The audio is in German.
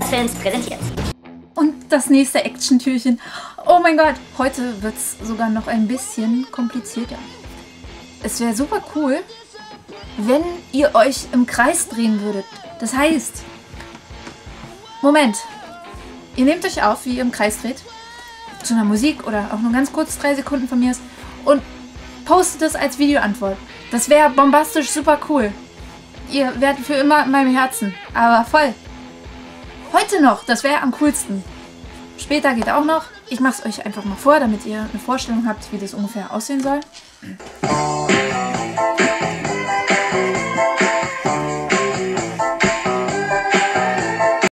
Films präsentiert. Und das nächste Action-Türchen. Oh mein Gott, heute wird es sogar noch ein bisschen komplizierter. Es wäre super cool, wenn ihr euch im Kreis drehen würdet. Das heißt, Moment, ihr nehmt euch auf, wie ihr im Kreis dreht, zu einer Musik oder auch nur ganz kurz 3 Sekunden von mir ist, und postet es als Videoantwort. Das wäre bombastisch super cool. Ihr werdet für immer in meinem Herzen, aber voll. Heute noch, das wäre am coolsten. Später geht auch noch. Ich mache es euch einfach mal vor, damit ihr eine Vorstellung habt, wie das ungefähr aussehen soll.